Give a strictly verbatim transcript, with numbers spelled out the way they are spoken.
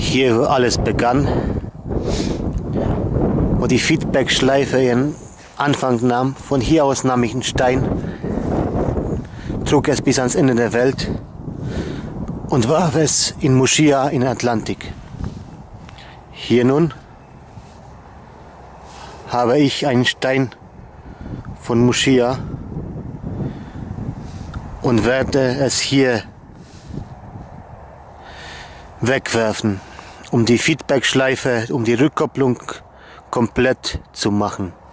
Hier, wo alles begann, wo die Feedback-Schleife ihren Anfang nahm. Von hier aus nahm ich einen Stein, trug es bis ans Ende der Welt und warf es in Moschia in den Atlantik. Hier nun habe ich einen Stein von Moschia und werde es hier wegwerfen, um die Feedback-Schleife, um die Rückkopplung komplett zu machen.